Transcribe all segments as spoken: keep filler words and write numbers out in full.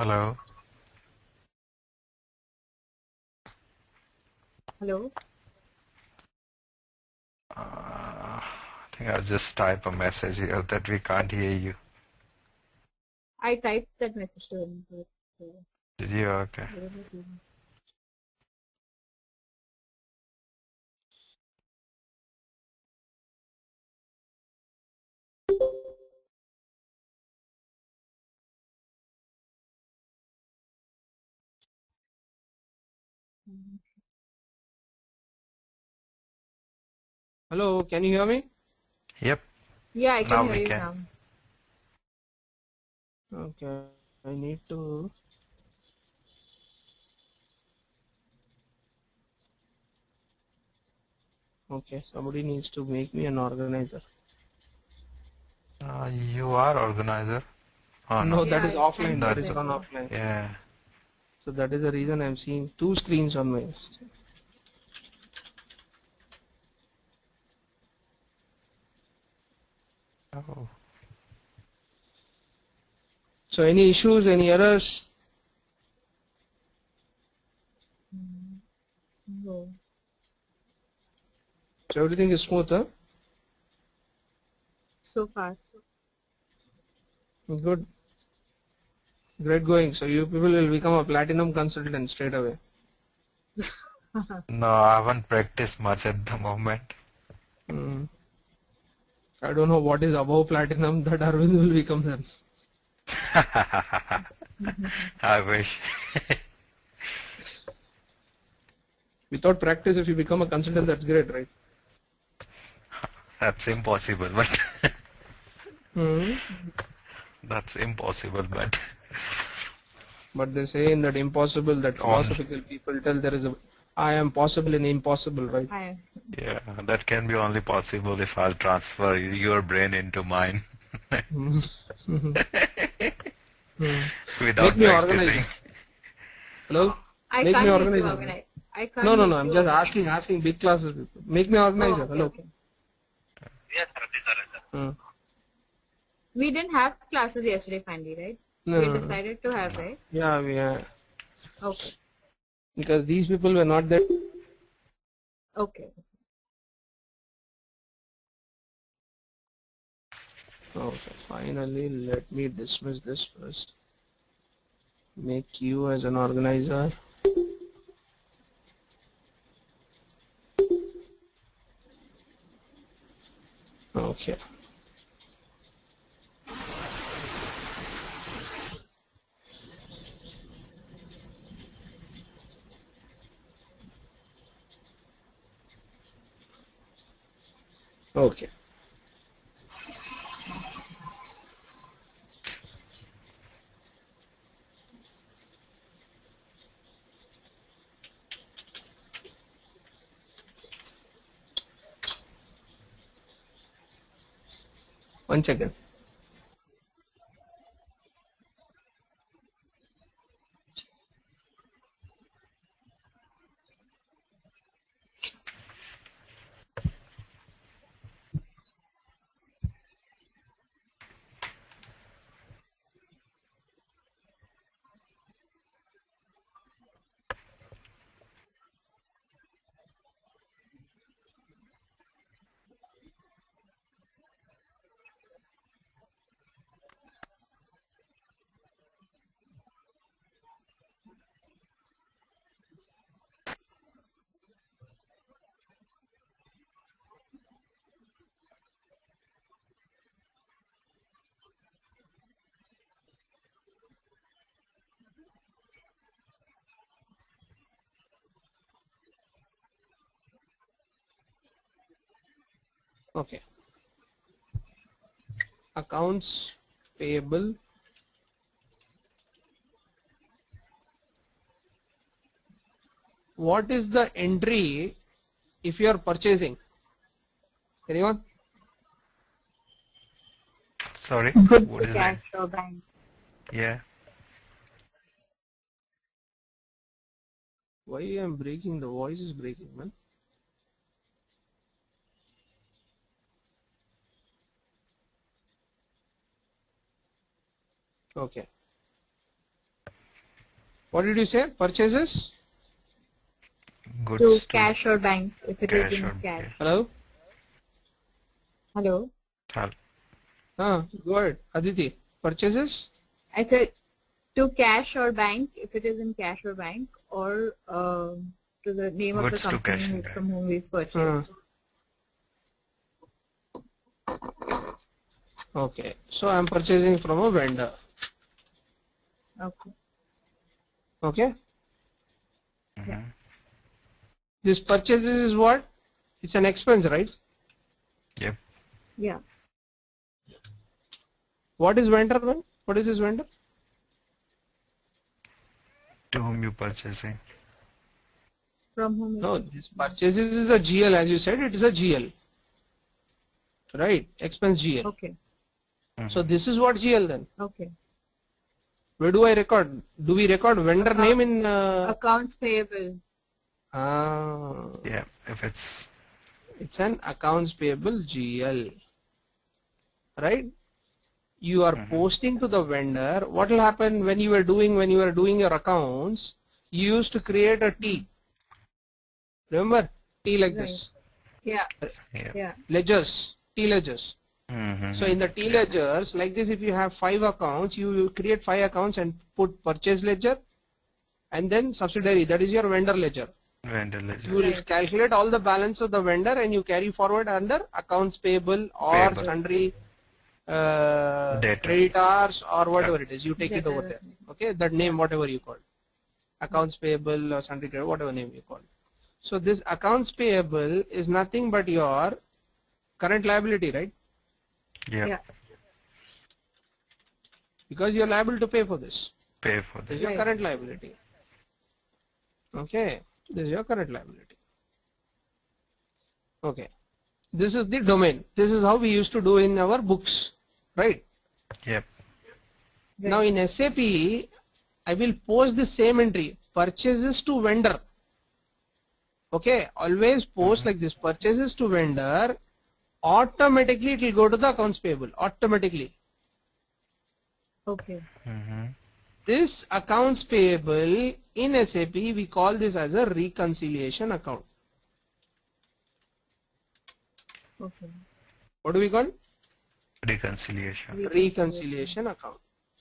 Hello. Hello. Uh, I think I'll just type a message here that we can't hear you. I typed that message to him. But, uh, Did you? Okay. whatever it is. Mm. Hello, can you hear me? Yep. Yeah, I can Now hear we you can. now. Okay, I need to. Okay, somebody needs to make me an organizer. Uh, you are organizer. Oh no. No, that Yeah, is it's offline. That That. Sandeep is as run well. offline. Yeah. So that is the reason I'm seeing two screens on my. Oh. So any issues, any errors? Mm. No. So everything is smooth, huh? So far. Good, great going. So you people will become a platinum consultant straight away. No, I haven't practiced much at the moment. Hmm. I don't know what is above platinum that Arvind will become then. I wish. Without practice, if you become a consultant, that's great, right? That's impossible, but Hmm. that's impossible, but But they say in that impossible, that on. philosophical people tell there is a I am possible in impossible, right? I. Yeah, that can be only possible if I'll transfer your brain into mine Hmm. Hmm. Make without me practicing. organizer. Hello? I Make me can't make you organizer. organize. I can't No, no, no. make I'm you just organize. asking, asking big classes people. Make me Oh, organizer. okay, Hello? okay. Hmm. We didn't have classes yesterday, finally, right? No, We no, no. decided to have, right? Yeah, we are. Okay. Because these people were not there. Okay. Okay, finally, let me dismiss this first. Make you as an organizer. Okay. Okay. One second. Okay. Accounts payable. What is the entry if you are purchasing? Anyone? Sorry, Good what is cash that? or bank. Yeah. Why I am breaking? The voice is breaking, man. Okay. What did you say? Purchases? Goods To to cash or bank if it is cash in or cash. Hello? Hello. Hel- Ah, go ahead. Aditi. Purchases? I said to cash or bank if it is in cash or bank, or um, to the name of the Goods to company cash and who- bank. from whom we've purchased. Ah. Okay. So I'm purchasing from a vendor. Okay. Okay. Mhm. This purchases is what? It's an expense, right? Yep. Yeah. What is vendor then? What is this vendor? To whom you purchasing? From whom? you No, purchased. this purchases is a G L, as you said, it is a G L. Right? Expense G L. Okay. So this is what G L then. Okay. Where do I record? Do we record vendor Account- name in? Uh, Accounts payable. ah, Yeah. If it's it's an accounts payable G L. Right? You are posting to the vendor. What will happen when you were doing when you were doing your accounts? You used to create a T. Remember T like Right. this. Yeah. yeah. Yeah. Ledgers. T ledgers. Mhm. So in the T ledgers, like this, if you have five accounts, you will create five accounts and put purchase ledger and then subsidiary, that is your vendor ledger. Vendor ledger. You will Right. calculate all the balance of the vendor and you carry forward under accounts payable or Payable. sundry uh, Debtor. creditors or whatever it is. You take it Debtor. over there. Okay, that name, whatever you call it. Accounts payable or sundry credit, whatever name you call it. So this accounts payable is nothing but your current liability, right? Yep. Yeah. Because you're liable to pay for this. Pay for This this. is your Right. current liability. Okay, this is your current liability. Okay, this is the domain. This is how we used to do in our books, right? Yep. Right. Now in S A P, I will post the same entry, purchases to vendor. Okay, always post like this, purchases to vendor. Automatically it will go to the accounts payable, automatically. Okay. Mm-hmm. This accounts payable in S A P, we call this as a reconciliation account. Okay. What do we call? Reconciliation. Reconciliation account.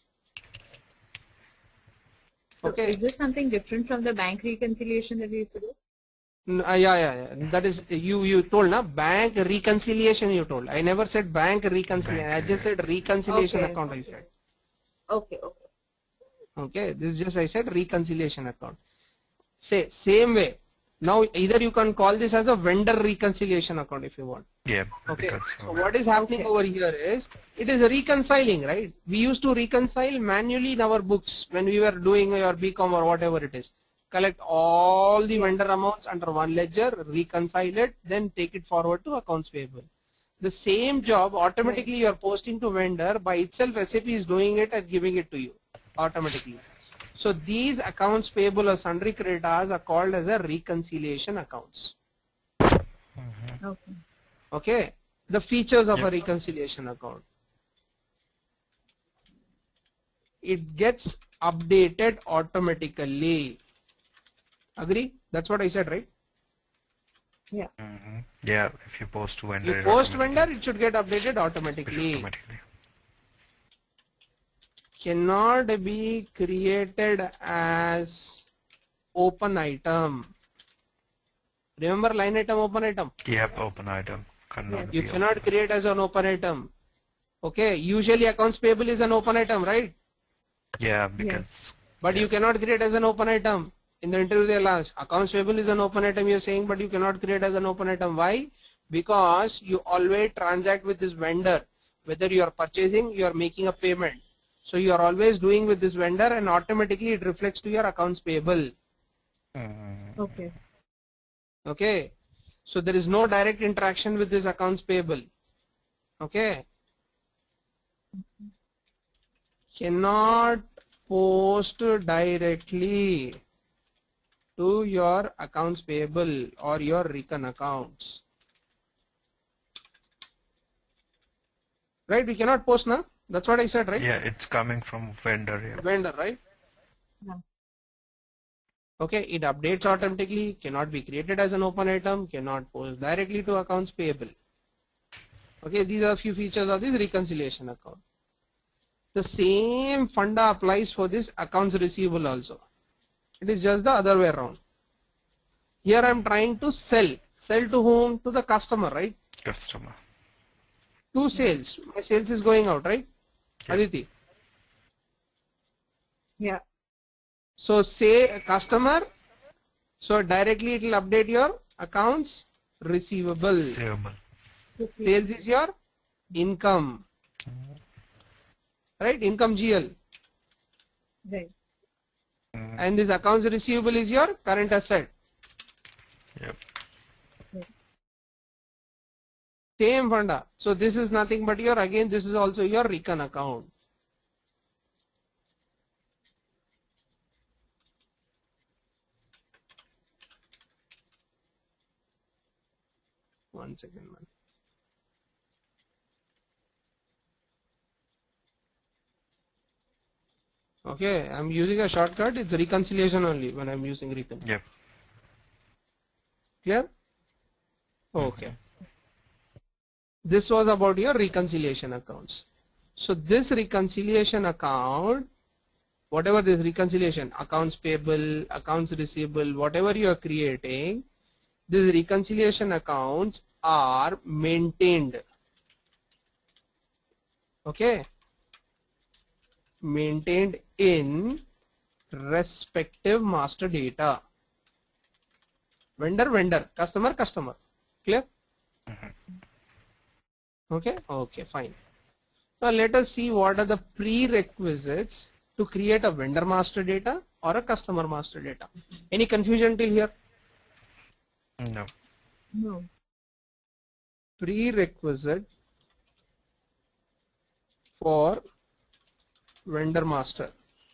So Okay. is this something different from the bank reconciliation that we used to do? N- uh, yeah, yeah, yeah. That is you. You told na bank reconciliation. You told. I never said bank reconciliation. I just said reconciliation Okay. account. I said. Okay. Okay. Okay. This is just I said reconciliation account. Say same way. Now either you can call this as a vendor reconciliation account if you want. Yep. Okay. Because So what is happening Okay. over here is it is reconciling, right? We used to reconcile manually in our books when we were doing your B Com or whatever it is. Collect all the vendor amounts under one ledger, reconcile it, then take it forward to accounts payable. The same job automatically you are posting to vendor by itself. S A P is doing it and giving it to you automatically. So these accounts payable or sundry creditors are called as a reconciliation accounts. Okay. Okay, the features of a Yep. reconciliation account. It gets updated automatically. Agree? That's what I said, right? Yeah. Mm-hmm. Yeah. If you post to vendor. You it post automatically- vendor, it should get updated it automatically. automatically. Cannot be created as open item. Remember line item, open item? Yep. Open item. Cannot You be cannot open. create as an open item. Okay, usually accounts payable is an open item, right? Yeah. Because. But you cannot create as an open item. In the interview they ask, accounts payable is an open item, you're saying, but you cannot create as an open item. Why? Because you always transact with this vendor. Whether you are purchasing, you are making a payment. So you are always doing with this vendor and automatically it reflects to your accounts payable. Mm, Okay. Okay. So there is no direct interaction with this accounts payable. Okay. Cannot post directly to your accounts payable or your recon accounts. Right? We cannot post now. That's what I said, right? yeah. It's coming from vendor. Yeah. Vendor, right? Yeah. Okay, it updates automatically, cannot be created as an open item, cannot post directly to accounts payable. Okay, these are a few features of this reconciliation account. The same funda applies for this accounts receivable also. It is just the other way around. Here I am trying to sell. Sell to whom? To the customer, right? Customer. Two sales. My sales is going out, right? Yeah. Aditi. Yeah. So say a customer. So directly it will update your accounts receivable. Receivable. Sales is your income. Right? Income G L. Right. Mm. And this accounts receivable is your current asset. Yep. Same funda. So this is nothing but your, again this is also your recon account. One second, man. Okay, I'm using a shortcut. It's reconciliation only when I'm using recon. Yep. Clear? Okay. This was about your reconciliation accounts. So this reconciliation account, whatever this reconciliation, accounts payable, accounts receivable, whatever you are creating, these reconciliation accounts are maintained. Okay. Maintained in respective master data. Vendor, vendor, customer, customer. Clear? Okay, okay, fine. Now let us see what are the prerequisites to create a vendor master data or a customer master data. Any confusion till here? No. No. Prerequisite for vendor master.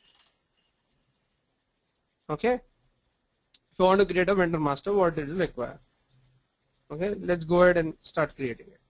Okay. If you want to create a vendor master, what it will require? Okay, let's go ahead and start creating it.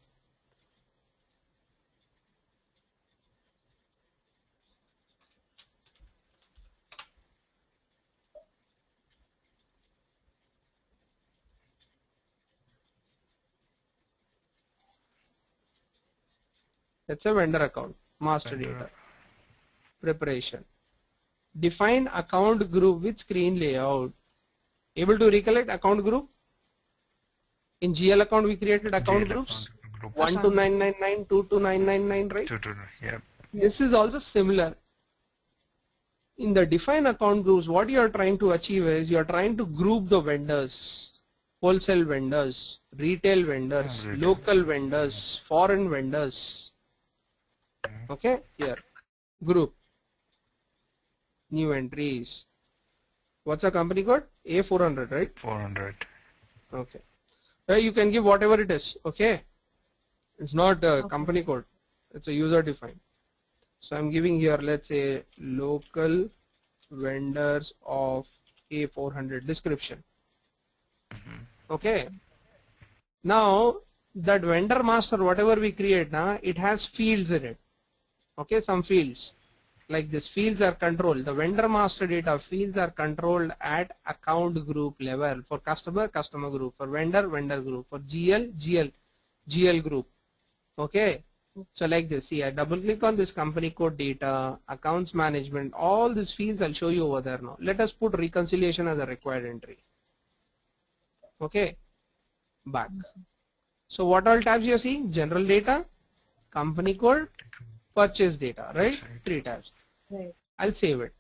That's a vendor account, master Vendor. data, preparation. Define account group with screen layout. Able to recollect account group? In G L account we created account G L groups. account group. one to nine nine nine, two to nine nine nine, right? Two to yep. This is also similar. In the define account groups, what you are trying to achieve is you are trying to group the vendors, wholesale vendors, retail vendors, Retail. local vendors, foreign vendors. Okay, here, group, new entries. What's the company code? A four hundred, right? Four hundred. Okay. Uh, you can give whatever it is. Okay. It's not a Okay. company code. It's a user defined. So I'm giving here, let's say, local vendors of A four hundred description. Okay. Now that vendor master, whatever we create now, it has fields in it. Okay, some fields. Like this, fields are controlled. The vendor master data fields are controlled at account group level. For customer, customer group. For vendor, vendor group. For G L, G L, G L group. Okay. So like this, see, I double click on this company code data, accounts management, all these fields I'll show you over there now. Let us put reconciliation as a required entry. Okay. Back. So what all tabs you are seeing? General data, company code, purchase data, right? Three tabs. Right. I'll save it.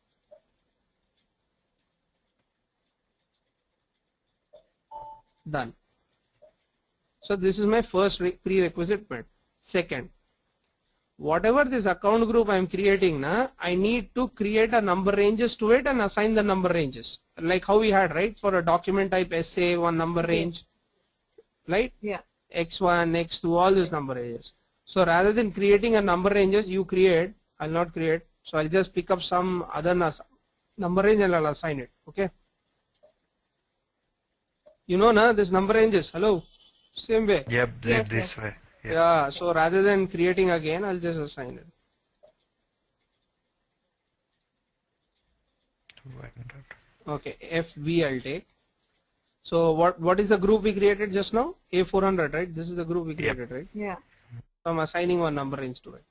Done. So this is my first prerequisite met. Second, whatever this account group I am creating now, I need to create a number ranges to it and assign the number ranges. Like how we had, right? For a document type S A, one number range, right? Yeah. X one, X two, all these number ranges. So rather than creating a number ranges, you create, I'll not create. So I'll just pick up some other number range and I'll assign it. Okay. You know, na, this number ranges. Hello. Same way. Yep, Yes, this yes. way. Yep. Yeah. So rather than creating again, I'll just assign it. Vendor. Okay, F B I'll take. So what what is the group we created just now? A four hundred, right? This is the group we created, Yep. right? Yeah. So I'm assigning one number range to it.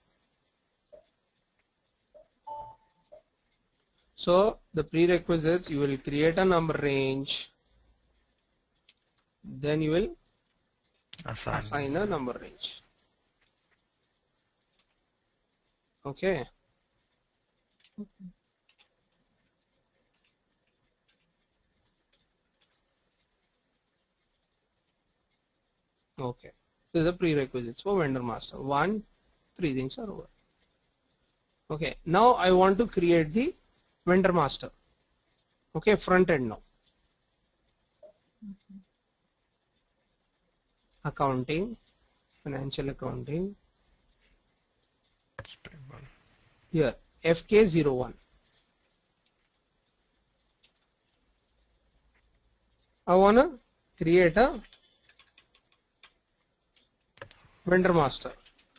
So the prerequisites, you will create a number range, then you will Assign. assign a number range. Okay. Okay. Okay. This is the prerequisites for vendor master. One, three things are over. Okay. Now I want to create the vendor master. Okay, front end now. Okay. Accounting, financial accounting. That's payable. Here, F K zero one. I wanna create a vendor master.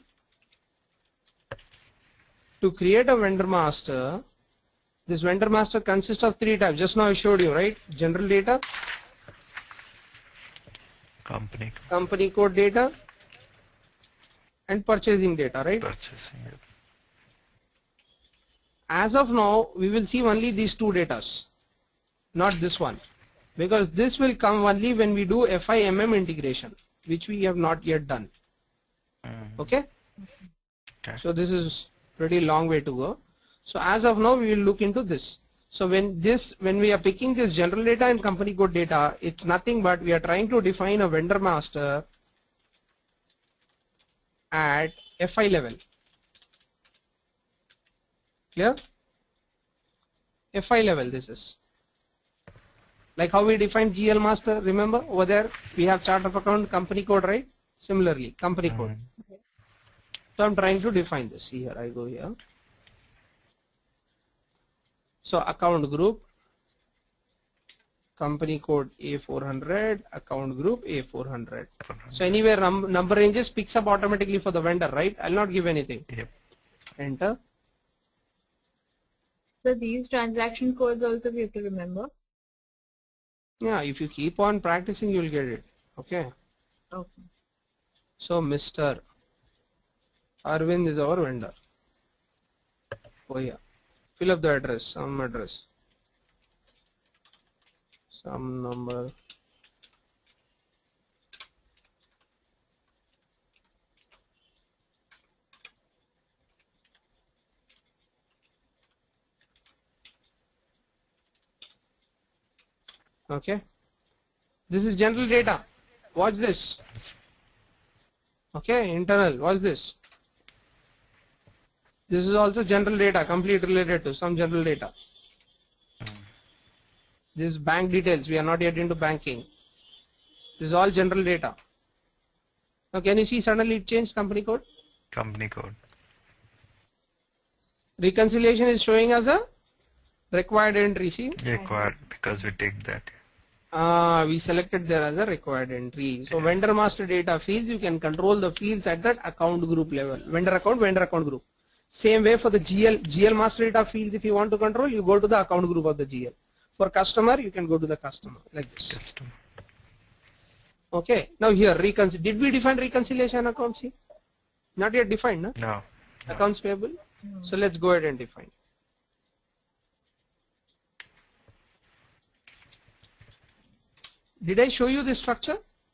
To create a vendor master, this vendor master consists of three types. Just now I showed you, right? General data, Company company code data, and purchasing data, right? purchasing. Yep. As of now, we will see only these two datas, not this one, because this will come only when we do F I M M integration, which we have not yet done. Mm. Okay? Okay. So this is pretty long way to go. So as of now, we will look into this. So when this, when we are picking this general data and company code data, it's nothing but we are trying to define a vendor master at F I level. Clear? F I level this is. Like how we define G L master, remember over there we have chart of account, company code, right? Similarly, company code. Mm. So I'm trying to define this. Here I go here. So account group, company code A four hundred, account group A four hundred. So anywhere num number ranges picks up automatically for the vendor, right? I'll not give anything. Yep. Enter. So these transaction codes also we have to remember. Yeah, if you keep on practicing, you'll get it. Okay. Okay. So Mister Arvind is our vendor. Oh yeah. Fill up the address, some address, some number. Okay. This is general data. Watch this. Okay, internal. Watch this. This is also general data, complete related to some general data. Mm. This is bank details. We are not yet into banking. This is all general data. Now can you see suddenly it changed company code? Company code. Reconciliation is showing as a required entry. See? Required because we take that. Uh, we selected there as a required entry. So vendor master data fields, you can control the fields at that account group level. Vendor account, vendor account group. Same way for the G L, G L master data fields, if you want to control, you go to the account group of the G L. For customer, you can go to the customer like this. Customer. Okay. Now here, reconcil. Did we define reconciliation account? See? Not yet defined, no? No. no. Accounts payable. So let's go ahead and define. Did I show you this structure?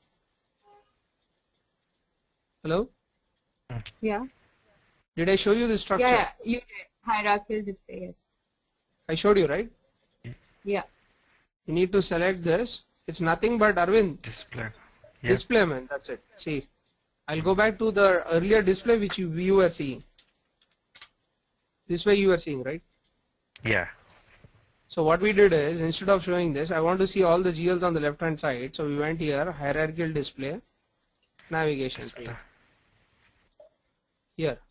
Hello? Yeah. Did I show you this structure? Yeah, yeah. You did. Hierarchical display, yes. I showed you, right? Yeah. You need to select this. It's nothing but Arvind. Display. Yep. Display, man. That's it. See, I'll go back to the earlier display which you, you were seeing. This way you were seeing, right? Yeah. So what we did is, instead of showing this, I want to see all the G Ls on the left hand side. So we went here, hierarchical display, navigation Display. pane. Here.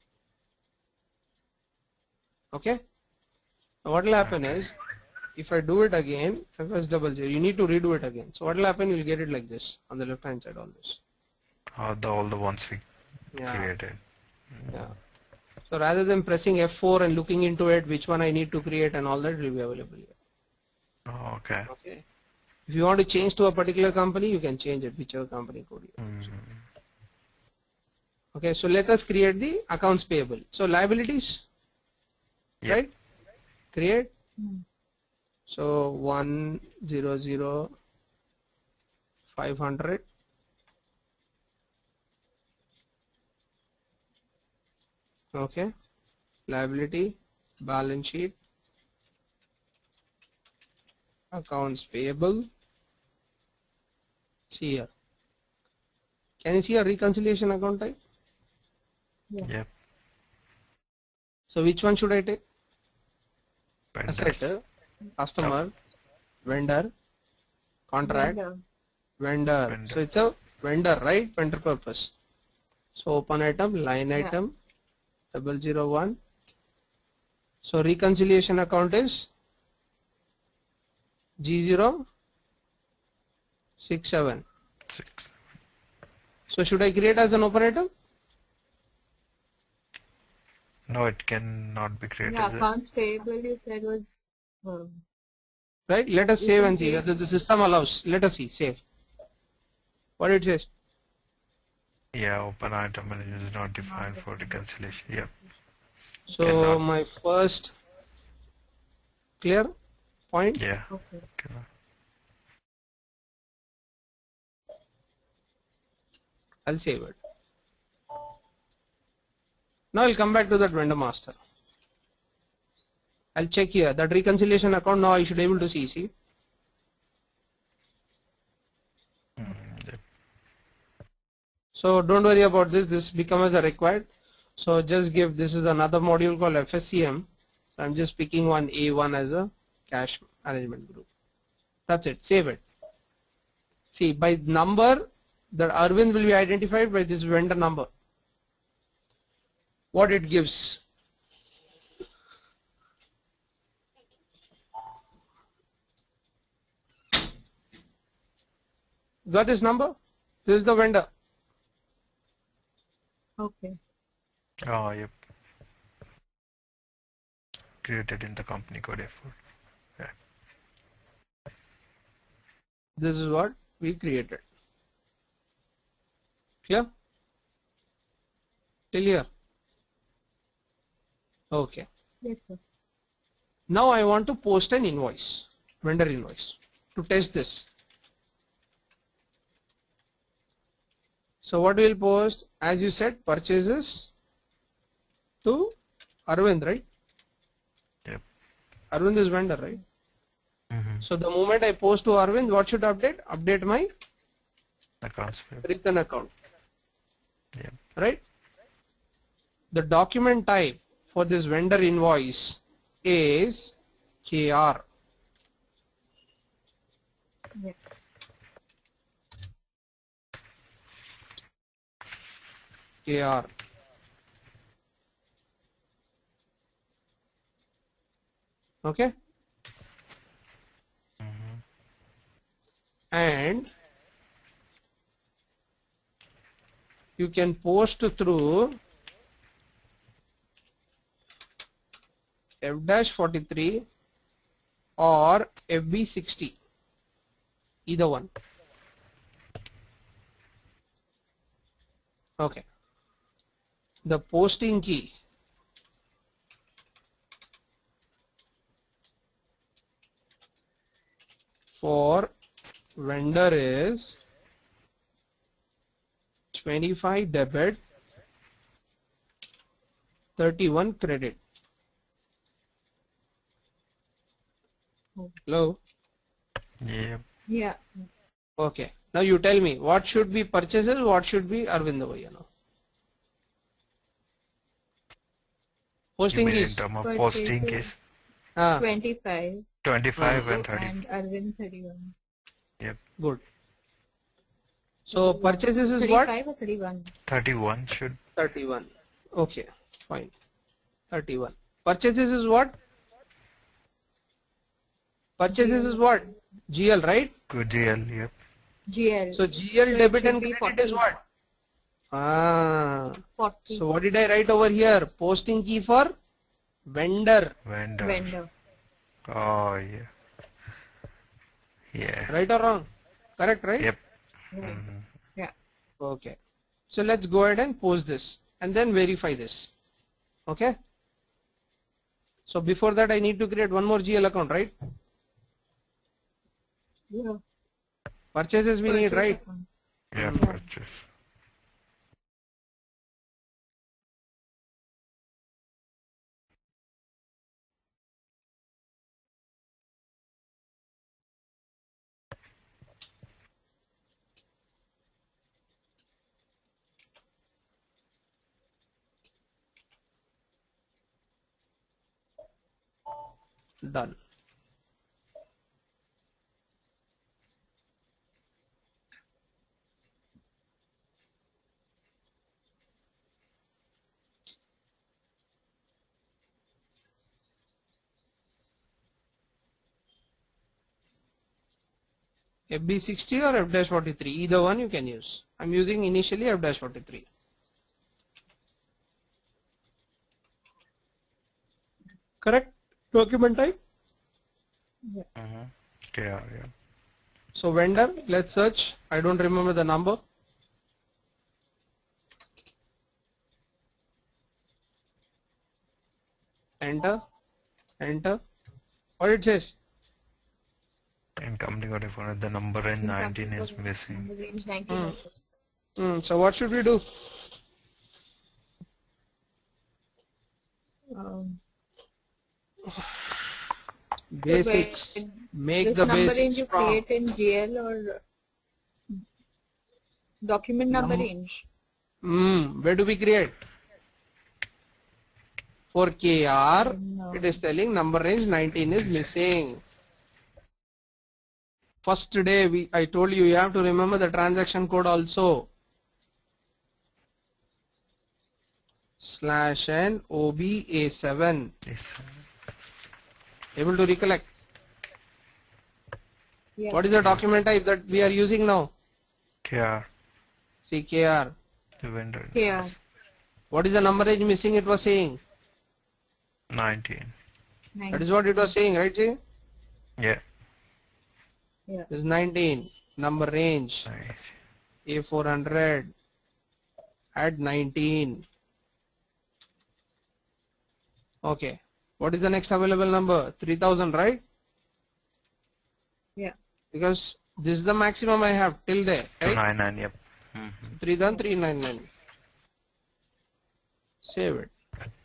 Okay. Now what will happen is, if I do it again, F S double zero, you need to redo it again. So what will happen, you'll get it like this, on the left hand side, all this. All the, all the ones we Yeah. created. Yeah. So rather than pressing F four and looking into it, which one I need to create and all that, will be available here. Oh, okay. Okay. If you want to change to a particular company, you can change it, whichever company code you want. Mm. Okay, so let us create the accounts payable. So liabilities, Yep. right? Create. Hmm. So one zero zero five hundred. Okay. Liability, balance sheet, accounts payable. See here. Can you see a reconciliation account type? Yeah. Yep. So which one should I take? Vendors. Asset, customer, vendor, contract, Vendor. vendor. Vendor. So it's a vendor, right? Vendor purpose. So open item, line Yeah. item, double zero one. So reconciliation account is G zero six seven. Six. So should I create as an open item? No, it cannot be created. Yeah, as a- accounts payable you said was um, Right? Let us You save can and see save. whether the system allows. Let us see. Save. What it says? Yeah, open item and it is not defined for reconciliation. Yep. So Cannot. my first clear point. Yeah. okay. Cannot. I'll save it. Now I'll come back to that vendor master. I'll check here that reconciliation account. Now I should be able to see. See. Mm, yep. So don't worry about this. This becomes a required. So just give. This is another module called F S C M. So I'm just picking one A one as a cash management group. That's it. Save it. See, by number, that Arvind will be identified by this vendor number. What it gives. Got this number? This is the vendor. Okay. Oh, yep. Created in the company code F four. Yeah. This is what we created. Clear? Till here? Okay. Yes, sir. Now I want to post an invoice, vendor invoice, to test this. So what we'll post, as you said, purchases to Arvind, right? Yep. Arvind is vendor, right? Mm-hmm. So the moment I post to Arvind, what should update? Update my Accounts payable. written account, Yep. right? The document type for this vendor invoice is K R. Yeah. K R. Okay. Mm-hmm. And you can post through F forty-three or F B sixty, either one. Okay. The posting key for vendor is twenty-five debit, thirty-one credit. Hello? Yep. Yeah. Okay. Now you tell me what should be purchases, what should be Arvind Bhaiya now? You Posting mean in keys. terms of Purchases. posting case? Ah, twenty-five twenty-five and and thirty. Arvind thirty-one. Yep. good. So purchases is what? thirty-five or thirty-one? thirty-one should. thirty-one. Okay, fine. thirty-one. Purchases is what? Purchases is what? G L, right? Good G L. Yep. G L. So G L So it debit should and be credit is forty. what? Ah. forty. So what did I write over here? Posting key for vendor. Vendor. Vendor. Oh yeah. Yeah. Right or wrong? Correct, right? Yep. Right. Mhm. Yeah. Okay. So let's go ahead and post this and then verify this. Okay. So before that I need to create one more G L account, right? Yeah. Purchases we need, Purchase right? account. Yeah, Mm. purchase. Done. F B sixty or F forty-three, either one you can use. I'm using initially F forty-three. Correct document type. Mm-hmm. Yeah, yeah. So vendor, let's search. I don't remember the number. Enter, enter. What it says? In company code, if the number in nineteen is missing. Number range nineteen. Hmm. Hmm. So what should we do? Um, Basics. wait, Make this the number basics range you strong. create in G L or document number Num- range? Hmm. Where do we create? For K R, No. it is telling number range nineteen is missing. First day we I told you you have to remember the transaction code also. Slash N O B A seven. Yes. Able to recollect? Yeah. What is the document type that we are using now? K R. C K R. The vendor. K R. What is the number range missing? It was saying. nineteen. That is what it was saying, right? See? Yeah. Yeah. This is nineteen. Number range. Nice. A four hundred. Add nineteen. Okay. What is the next available number? three thousand, right? Yeah. Because this is the maximum I have till there, two right? ninety-nine, yep. Mm-hmm. three thousand three hundred ninety-nine. Save it.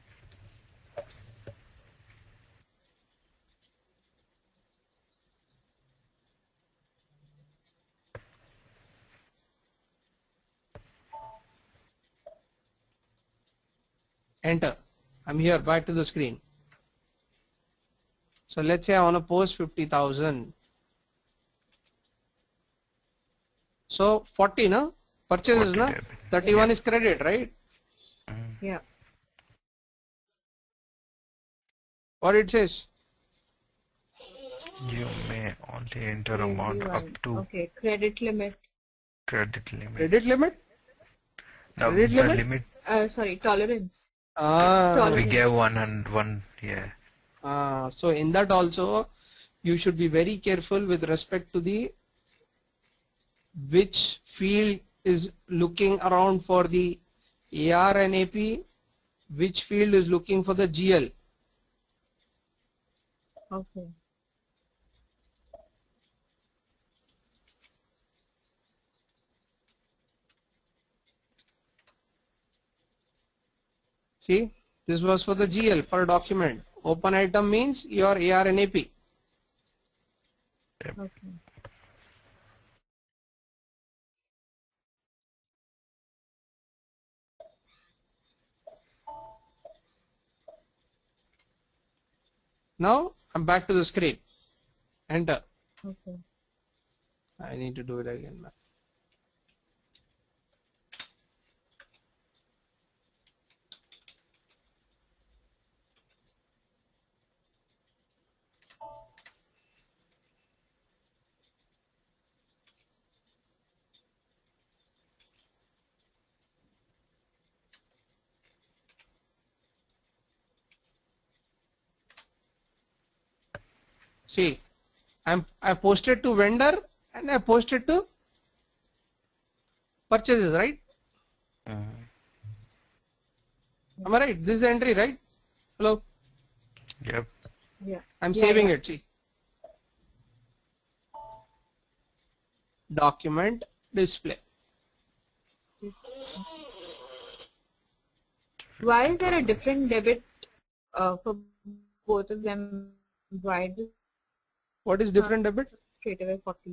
Enter. I'm here, back to the screen. So let's say I want to post fifty thousand. So forty, no? Purchases, forty no? debit. thirty-one Yeah. is credit, right? Yeah. Mm-hmm. What it says? You may only enter amount up twenty-one. to Okay. Credit limit. credit limit. Credit limit? Now credit the limit? limit Uh, sorry, tolerance. Ah, we Tolerance. gave one and one, yeah. ah, so in that also you should be very careful with respect to the which field is looking around for the A R and A P, which field is looking for the G L. Okay. See, this was for the G L per document. Open item means your A R and A P. Okay. Now I'm back to the screen. Enter. Okay. I need to do it again. See, I'm I posted to vendor and I posted to purchases, right? Mhm. Am I right? This is the entry, right? Hello? Yep. Yeah. I'm Yeah, saving yeah. it, see. Document display. Why is there a different debit uh, for both of them? Why does What is different debit? straight away forty?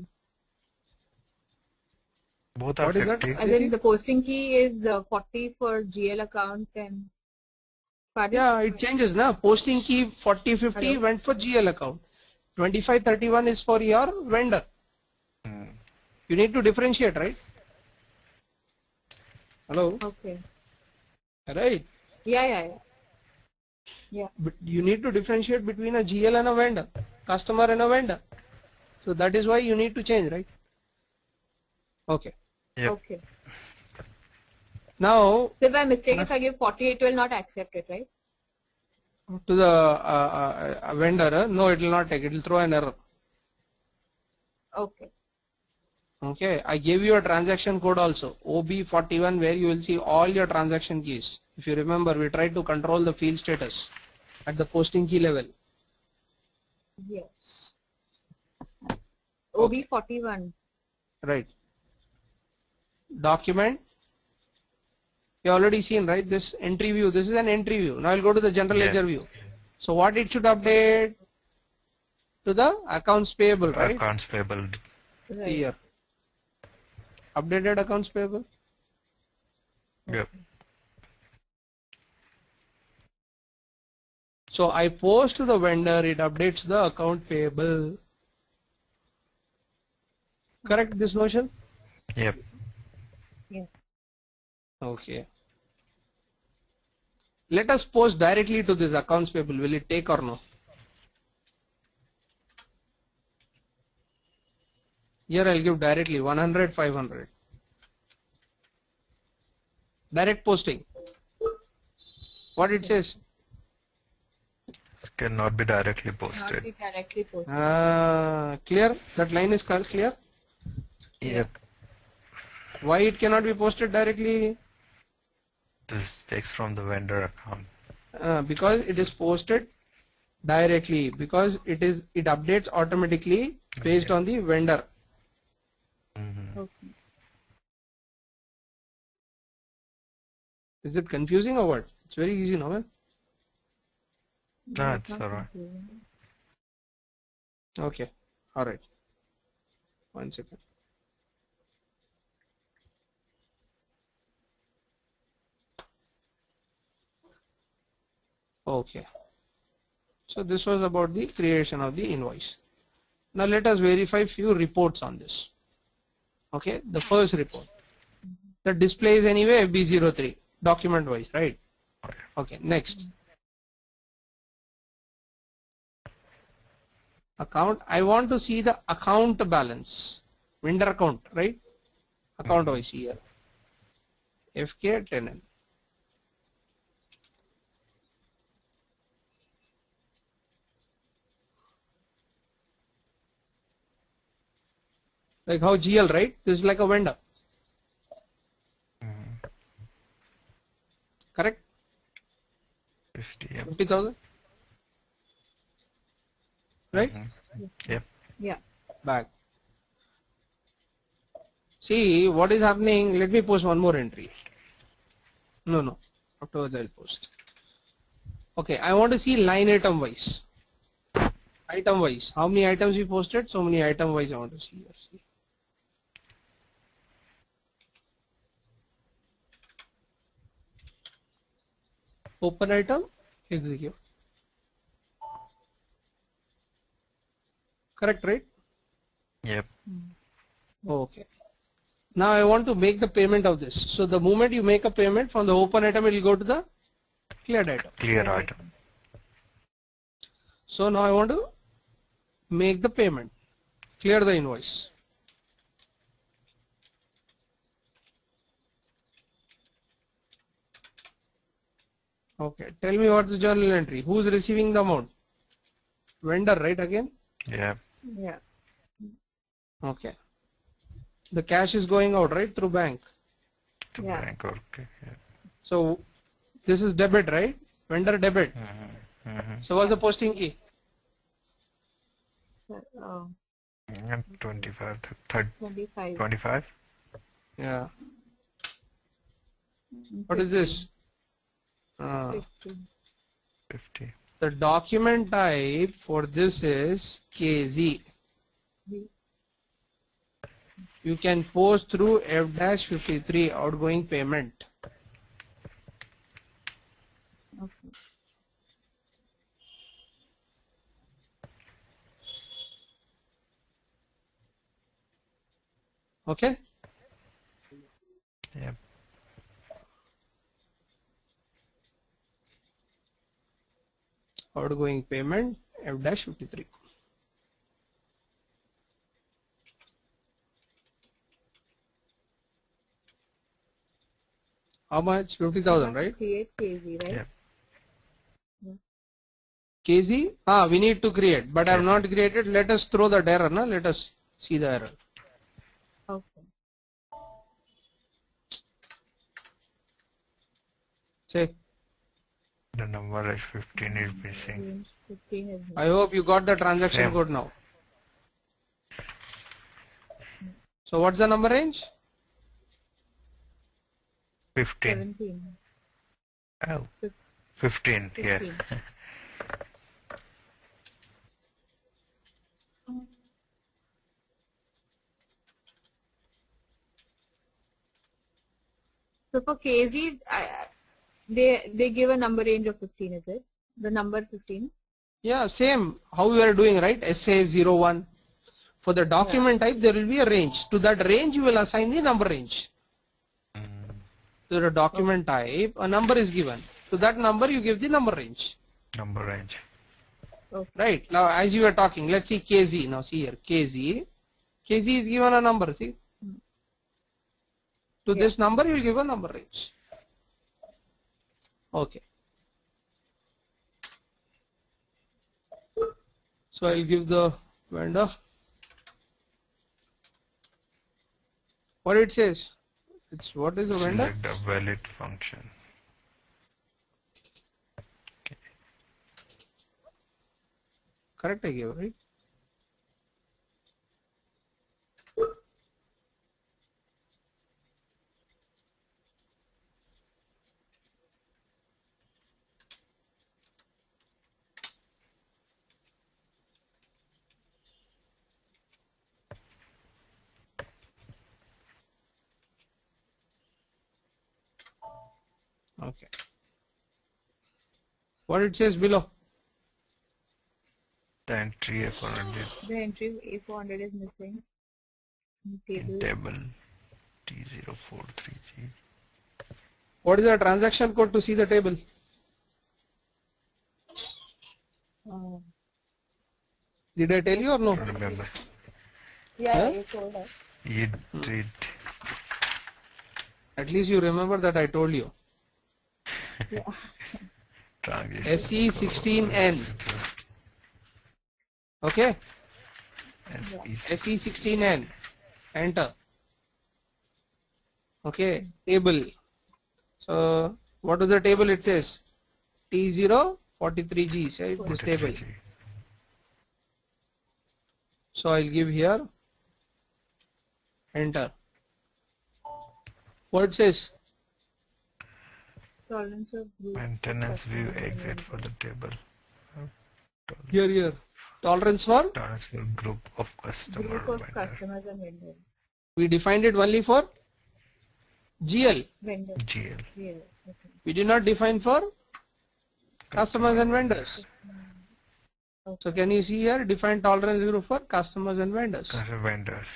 Both are What is that? fifty. And then the posting key is uh, forty for G L account and pardon? Yeah, it changes now. Posting key forty fifty Hello? went for G L account. twenty-five thirty-one is for your vendor. Mhm. You need to differentiate, right? Hello? Okay. Right. Yeah, yeah, yeah. Yeah. But you need to differentiate between a G L and a vendor, customer and a vendor. So that is why you need to change, right? Okay. Yep. Okay. Now So if by mistake, if I give forty, it will not accept it, right? to the uh, uh, vendor, uh, no, it will not take. It will throw an error. Okay. Okay. I gave you a transaction code also, O B forty-one, where you will see all your transaction keys. If you remember, we tried to control the field status at the posting key level. Yes. O B forty-one. Right. Document. You already seen, right? This entry view. This is an entry view. Now I'll go to the general Yeah. ledger view. So what it should update to the accounts payable, right? Accounts payable. Right. Here. Updated accounts payable. Yep. So I post to the vendor, it updates the account payable. Correct this notion? Yep. Yes. Okay. Let us post directly to this accounts payable. Will it take or no? Here I'll give directly one hundred, five hundred. Direct posting. What it says? Cannot be directly Not posted. be directly posted. Uh, clear? That line is clear? Yep. Why it cannot be posted directly? This takes from the vendor account. Uh, because it is posted directly, because it is it updates automatically based on the vendor. Mhm. Okay. Is it confusing or what? It's very easy now. Eh? No, it's it's not alright. confusing. Okay. All right. One second. Okay. So this was about the creation of the invoice. Now let us verify few reports on this. Okay. The first report. The display is anyway F B zero three document wise, right? Okay. Next. Account. I want to see the account balance. Vendor account, right? Account wise here. F K ten N. Like how G L, right? This is like a vendor. Mhm. Correct? fifty. Yep. fifty thousand. Right? Mhm. Yep. Yeah. Back. See what is happening. Let me post one more entry. No, no. Afterwards I'll post. Okay, I want to see line item wise. Item wise. How many items we posted? So many item wise I want to see here. See. Open item, execute. Correct, right? Yep. Okay. Now I want to make the payment of this. So the moment you make a payment from the open item, it will go to the cleared item. Clear item. So now I want to make the payment, clear the invoice. Okay, tell me what's the journal entry. Who's receiving the amount? Vendor, right? Again? Yep. Yeah. Okay. The cash is going out, right, through bank. To Yeah. bank, okay. Yeah. So this is debit, right? Vendor debit. Mm-hmm. Mm-hmm. So what's the posting key? Uh, And twenty-five, th- third, twenty-five. twenty-five? Yeah. Mm, What is this? Uh, fifty. fifty. the document type for this is K Z. You can post through F fifty-three outgoing payment. Okay. Okay? Yep. Outgoing payment F fifty-three. How much? fifty thousand, right? Create K Z, right? Yep. K Z? Ah, we need to create, but I have Yes. not created. Let us throw that error, na? Let us see the error. Okay. Say, The number is fifteen is missing. Range fifteen is I hope you got the transaction Same. code now. So what's the number range? fifteen. seventeen. Oh. Fif- fifteen, yeah. fifteen. So for K Z, I, they they give a number range of fifteen, is it? The number fifteen. Yeah, same. How we are doing, right? S A zero one. For the document type, there will be a range. To that range, you will assign the number range. Mm, To the document type, a number is given. To that number, you give the number range. number range. Okay. Right. Now, as you were talking, let's see K Z. Now, see here, K Z. K Z is given a number, see? To Yeah. this number, you will give a number range. Okay. So, I'll give the vendor. What it says? It's what is the vendor? Select the valid function. Correct, I gave, right? Okay. What it says below? The entry F four hundred The entry A four hundred is missing. In Table. in table T zero four three G. What is the transaction code to see the table? Uh, Did I tell you or no? Don't remember. yeah, Huh? A told us. You did. At least you remember that I told you. Transition S E sixteen N. Okay? S E sixteen N. Enter. Okay, table. So, what is the table it says? T zero forty-three G, right? This table. So, I'll give here. Enter. What it says? Tolerance of group. Maintenance view exit for the table. Here, here. Tolerance for? Tolerance for group of customer Group of vendor. customers and vendors. We defined it only for G L. Vendors. G L. Yeah. Okay. We did not define for customers and vendors. So can you see here, define tolerance group for customers and vendors. Customer vendors.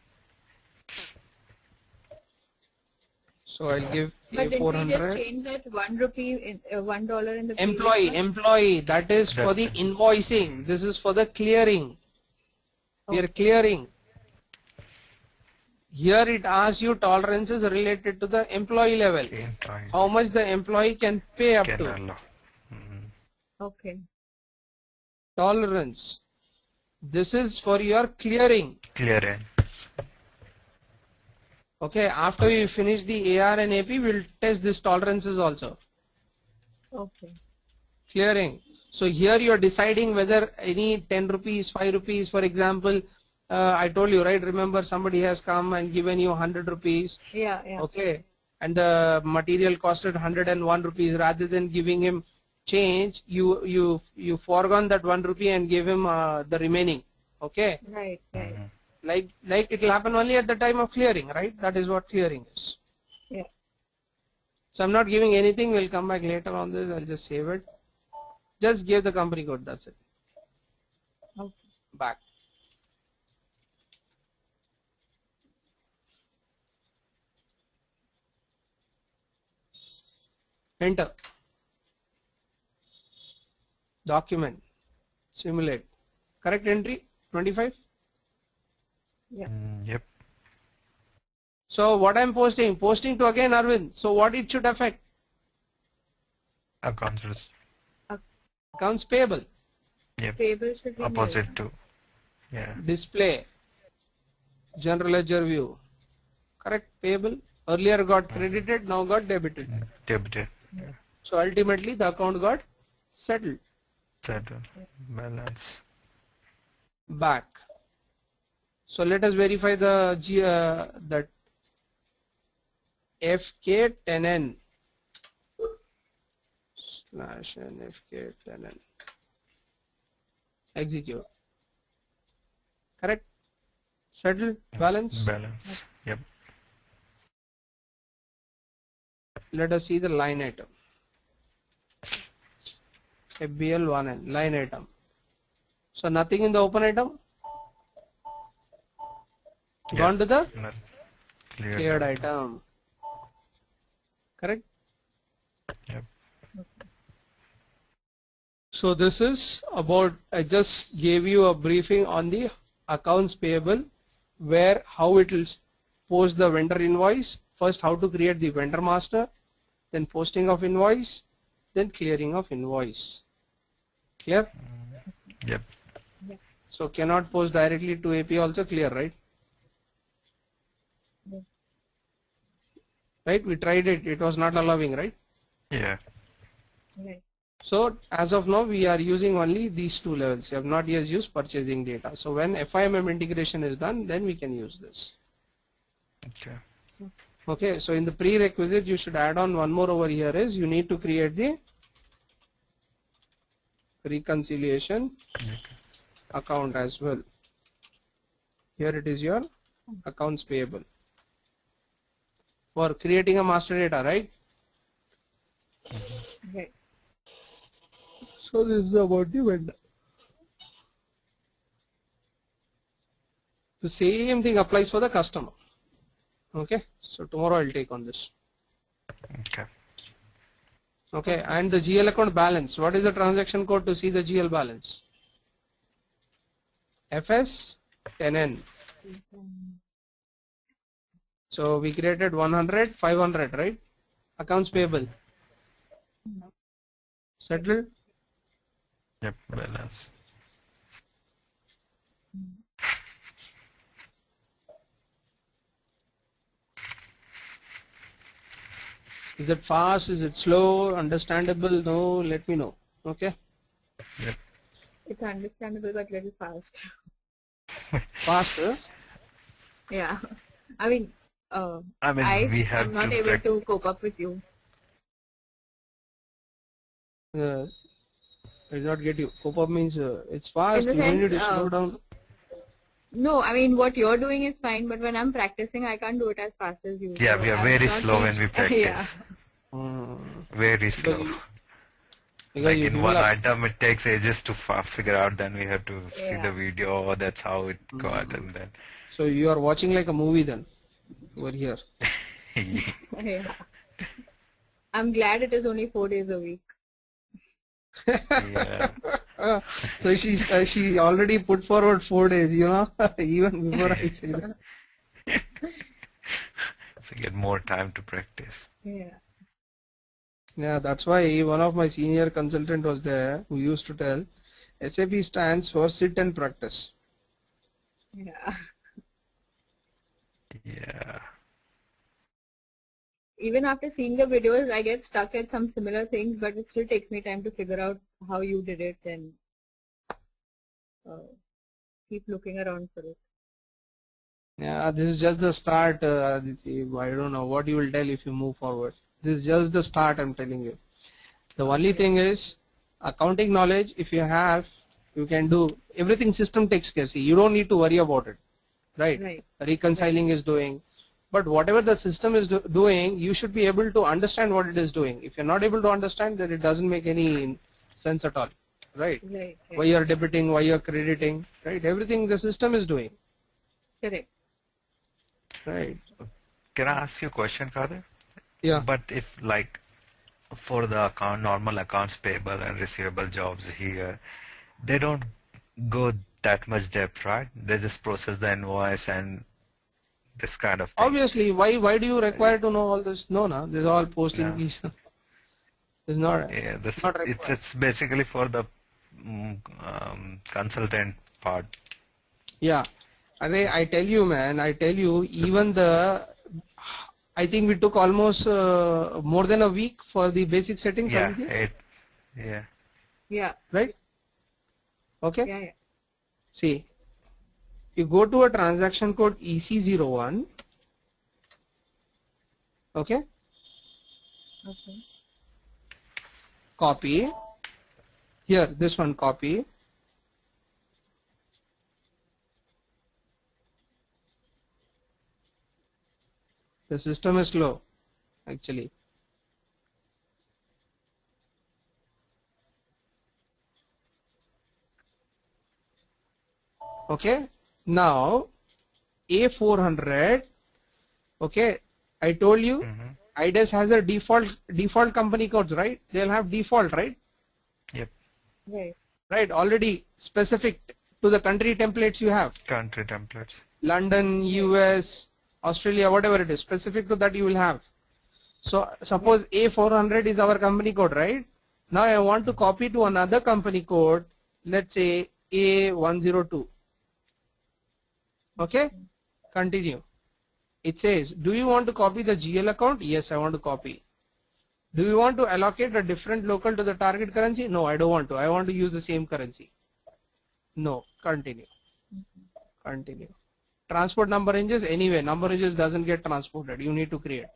So I'll give But A did four we just hundred. change that one rupee, in, uh, one dollar in the previous Employee, one? employee, that is for the That's it. invoicing. This is for the clearing. We are clearing. Here it asks you tolerances related to the employee level. Employee How much the employee can pay up can to. allow. Mhm. Okay. Tolerance. This is for your clearing. Clearance. Okay, after we finish the A R and A P, we'll test these tolerances also. Okay. Clearing. So here you are deciding whether any ten rupees, five rupees, for example, uh, I told you, right? Remember, somebody has come and given you one hundred rupees. Yeah, yeah. Okay. And the material costed one hundred and one rupees. Rather than giving him change, you you you foregone that one rupee and give him uh, the remaining. Okay. Right, right. Mhm. Like like it will happen only at the time of clearing, right? That is what clearing is. Yeah. So I'm not giving anything. We'll come back later on this. I'll just save it. Just give the company code. That's it. Okay. Back. Enter. Document. Simulate. Correct entry twenty-five. Yeah. Mm, yep. So what I'm posting, posting to again Arvind. So what it should affect? Accounts res- Accounts payable. Yep. Payable should be nil. Opposite to. Yeah. Display. General ledger view. Correct. Payable. Earlier got credited, now got debited. Debited. So ultimately the account got settled. Settle. Balance. Back. So let us verify the G, uh, that F K ten N slash N F K ten N. Execute. Correct. Settle. Balance. Balance. Yep. Let us see the line item. F B L one N line item. So nothing in the open item. Yeah. Gone to the Not cleared. cleared item. Correct. Yep. So this is about, I just gave you a briefing on the accounts payable, where how it will post the vendor invoice. First how to create the vendor master, then posting of invoice, then clearing of invoice. Clear? Yep. So cannot post directly to A P also, clear, right? Yes. Right, we tried it, it was not allowing, right? Yeah. Right. So as of now we are using only these two levels. We have not yet used purchasing data. So when F I M M integration is done, then we can use this. Okay. Okay, so in the prerequisite you should add on one more over here is you need to create the reconciliation account as well. Here it is your accounts payable. For creating a master data, right? Right. So this is about the vendor. The same thing applies for the customer. Okay, so tomorrow I'll take on this. Okay. Okay, and the G L account balance. What is the transaction code to see the G L balance? F S ten N. So we created one hundred, five hundred, right? Accounts payable. Settled. Yep. Balance. Is it fast? Is it slow? Understandable? No, let me know. Okay. Yep. It's understandable but little fast. Fast, huh? Yeah. I mean, uh, I mean, I we have am not to able prac- to cope up with you. Uh, I did not get you. Cope up means uh, it's fast. In the You don't need sense, to uh, slow down. No, I mean what you're doing is fine, but when I'm practicing, I can't do it as fast as you. Yeah, So we are I've very not slow when we reached- practice. Yeah. Hmm. Very slow. you- Because Like you in people one are- item, it takes ages to fa- figure out. Then we have to see Yeah. the video. Oh, that's how it got, and then. So you are watching like a movie then. Over here. Yeah. I'm glad it is only four days a week. Yeah. Uh, so she uh, she already put forward four days. You know, even before I say that. So get more time to practice. Yeah. Yeah, that's why one of my senior consultant was there who used to tell S A P stands for sit and practice. Yeah. Yeah. even after seeing the videos, I get stuck at some similar things, but it still takes me time to figure out how you did it and uh, keep looking around for it. Yeah, this is just the start. Uh, Aditi. I don't know what you will tell if you move forward. This is just the start, I'm telling you. The only thing is accounting knowledge. If you have, you can do everything. System takes care. See, you don't need to worry about it, right? Right. Reconciling is doing, but whatever the system is do doing, you should be able to understand what it is doing. If you're not able to understand, then it doesn't make any sense at all, right? Right. Right. Why you're debiting, why you're crediting, right? Everything the system is doing, Correct. right? Can I ask you a question, Kadir? Yeah. But if like for the account, normal accounts payable and receivable jobs here, they don't go that much depth, right? They just process the invoice and this kind of thing. Obviously, why why do you require to know all this? No, no, this is all posting No. keys. It's not. Yeah, this not it's required. it's basically for the mm, um, consultant part. Yeah, I think I tell you, man. I tell you, even the. I think we took almost uh, more than a week for the basic settings. Yeah, Aditi, it. Yeah. Yeah. right? Okay. Yeah. Yeah. See, you go to a transaction code E C zero one. Okay. Okay. Copy. Here, this one copy. The system is slow, actually. Okay. Now, A four hundred. Okay. I told you, Mm-hmm. I D E S has a default default company codes, right? They'll have default, right? Yep. Right. Right. Already specific to the country templates you have. Country templates. London, U S, Australia, whatever it is, specific to that you will have. So suppose A four hundred is our company code, right? Now I want to copy to another company code, let's say A one zero two. Okay, continue. It says, do you want to copy the G L account? Yes, I want to copy. Do you want to allocate a different local to the target currency? No, I don't want to. I want to use the same currency. No, continue. Continue. Transport number ranges, anyway, number ranges doesn't get transported. You need to create.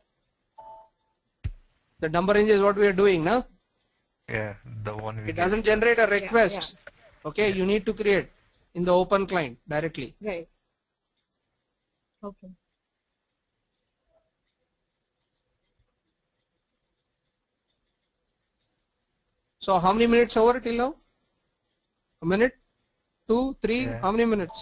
The number range is what we are doing now. Yeah, the one we It did. doesn't generate a request. yeah. Okay, you need to create in the open client directly. Right. Okay. So how many minutes over till now? A minute? Two, three, Yeah. how many minutes?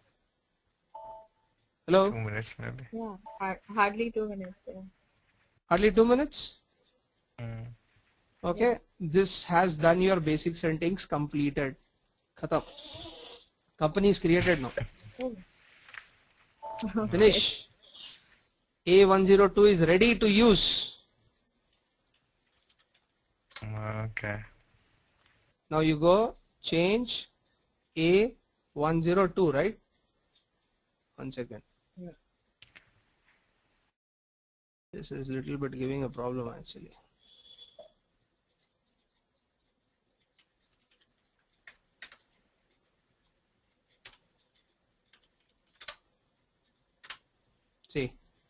Hello? Two minutes maybe. Yeah. Har hardly two minutes. Yeah. Hardly two minutes? Mm. Okay, this has done your basic settings completed. Khatam. Company is created now. Oh. Finish. A one zero two is ready to use. Okay. Now you go change A one zero two, right? One second. Yeah. This is little bit giving a problem actually. See,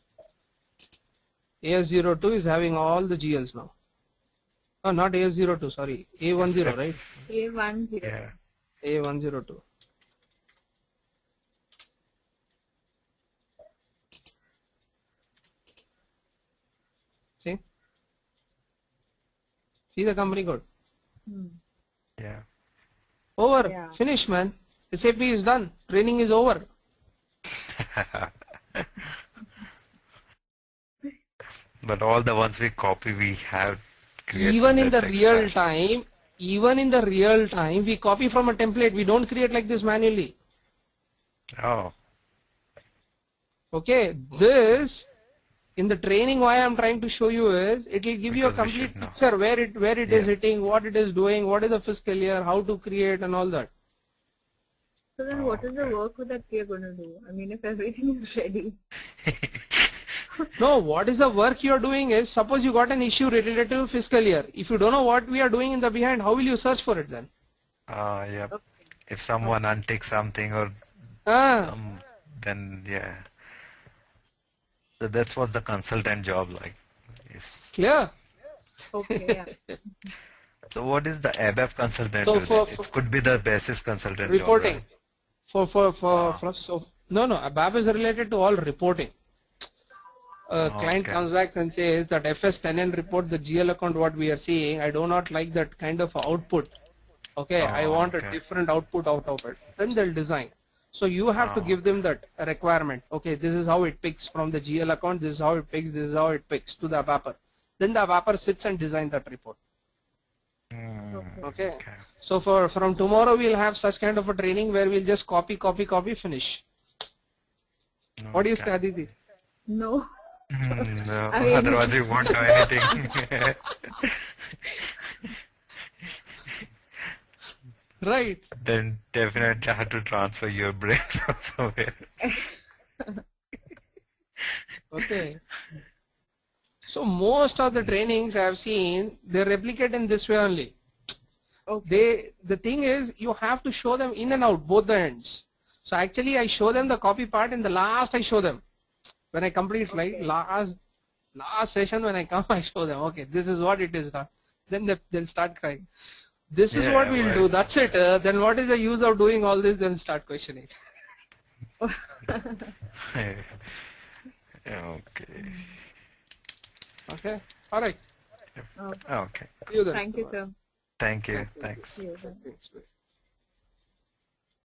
A S zero two is having all the G Ls now. Oh, not A S zero two, sorry, A one zero, right? A one zero. Yeah. A one zero two. See? See the company code? Hmm. Yeah. Over. Yeah. Finish, man. S A P is done. Training is over. But all the ones we copy, we have created Even in the that real extra. time, even in the real time, we copy from a template. We don't create like this manually. Oh. Okay, this in the training why I'm trying to show you is it will give you a Because we complete should know. picture where it where it is Yeah. hitting, what it is doing, what is the fiscal year, how to create and all that. So then what is the work that we are going to do? I mean, if everything is ready. No, what is the work you are doing is, suppose you got an issue related to fiscal year. If you don't know what we are doing in the behind, how will you search for it then? Uh, yeah. Okay. If someone unticks something or Ah, some, then yeah. So that's what the consultant job like. Yes. clear? Okay, yeah. So what is the A B A P consultant? So do for- then? for- It could be the basis consultant Reporting. job, right? For, for, for, Ah. for so, no, no, A B A P is related to all reporting. A client Okay. comes back and says that F S ten N report the G L account what we are seeing, I do not like that kind of output. Okay, I Oh, want okay. a different output out of it. Then they'll design. So you have to Oh, give them that requirement. Okay, this is how it picks from the G L account, this is how it picks, this is how it picks to the A B A P. Then the A B A P sits and designs that report. Hmm, Okay. okay. So for from tomorrow we'll have such kind of a training where we'll just copy, copy, copy, finish. What do you Okay. say, Aditi? No. Hmm, no, I mean- otherwise you won't do anything. Right. Then definitely have to transfer your brain from somewhere. Okay. So most of the trainings I have seen, they replicate in this way only. Okay. They, the thing is, you have to show them in and out, both the ends. So actually I show them the copy part and the last I show them. When I complete like Okay. last, last session when I come, I show them, okay, this is what it is now. Then they, they'll start crying. This is Yeah, what we'll well. do, that's it. Uh, then what is the use of doing all this? Then start questioning. Okay. Okay, alright. Okay. Okay. See you then. Thank you, sir. Thank you. Thank you. Thanks. See you, sir. Thanks.